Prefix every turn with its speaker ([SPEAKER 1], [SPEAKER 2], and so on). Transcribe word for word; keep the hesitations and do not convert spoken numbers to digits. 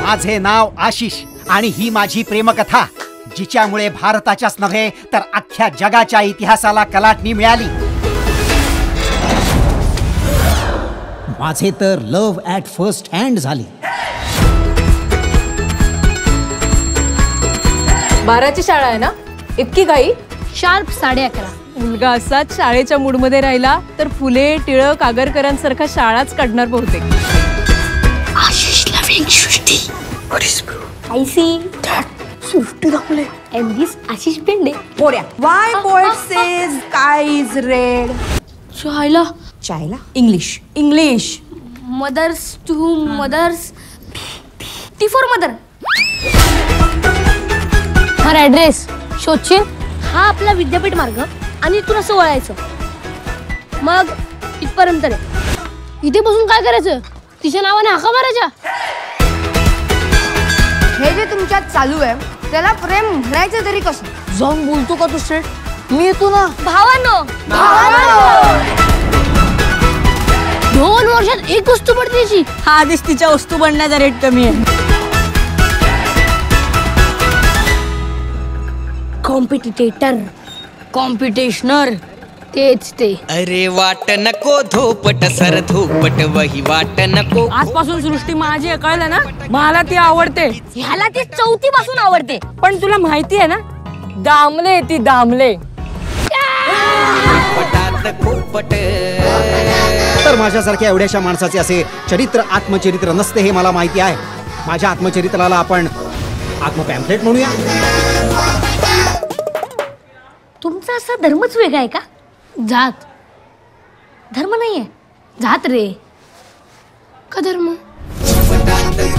[SPEAKER 1] माझे नाव आशिष आणि ही माझी प्रेमकथा, जिच्यामुळे भारताच्याच नव्हे तर अख्ख्या जगाच्या इतिहासाला कलाटणी मिळाली. माझे तर लव्ह ॲट फर्स्ट हँड झाली.
[SPEAKER 2] बाराची शाळा आहे ना, इतकी घाई?
[SPEAKER 3] शार्प साडे अकरा.
[SPEAKER 2] मुलगा असाच शाळेच्या मूडमध्ये राहिला तर फुले टिळक आगरकरांसारखा शाळाच काढणार बहुतेक.
[SPEAKER 3] Ashish loving Srishti.
[SPEAKER 4] What is blue?
[SPEAKER 3] I see.
[SPEAKER 4] Srishti दाखवले.
[SPEAKER 3] And this Ashish Bende.
[SPEAKER 4] पोऱ्या. Why poet says sky is red?
[SPEAKER 3] चायला.
[SPEAKER 4] चायला. English. English.
[SPEAKER 3] Mothers to mothers. T for mother. हा ॲड्रेस शोधशील? हा आपला विद्यापीठ मार्ग आणि इथून असं वळायचं, मग इथपर्यंत रे. इथे बसून काय करायचं? तिच्या नावाने हाका मारायच्या.
[SPEAKER 4] हे जे तुमच्यात चालू आहे त्याला प्रेम म्हणायचं तरी कसं?
[SPEAKER 2] जाऊन बोलतो का तू स्ट्रेट? मी येतो ना.
[SPEAKER 3] भावानो दोन वर्षात एक वस्तू पडते.
[SPEAKER 2] हा आधीच तिच्या वस्तू बनण्याचा रेट कमी आहे.
[SPEAKER 3] कॉम्पिटिटेटर,
[SPEAKER 2] कॉम्पिटिशनर,
[SPEAKER 3] तेच ते.
[SPEAKER 5] अरे वाट नको धोपट सर धोपट वही वाट नको.
[SPEAKER 2] आजपासून सृष्टी माझी आहे, कळलं ना? मला ती आवडते.
[SPEAKER 3] ह्याला ती चौथी पासून आवडते.
[SPEAKER 2] पण तुला माहिती आहे ना, दामले ती दामले.
[SPEAKER 1] तर माझ्यासारख्या एवढ्याशा माणसाचे असे चरित्र आत्मचरित्र नसते हे मला माहिती आहे. माझ्या आत्मचरित्राला आपण आत्मपॅम्फलेट म्हणूया.
[SPEAKER 3] तुमचा असा धर्मच वेगळा आहे का? जात धर्म नाहीये, जात रे. का धर्म?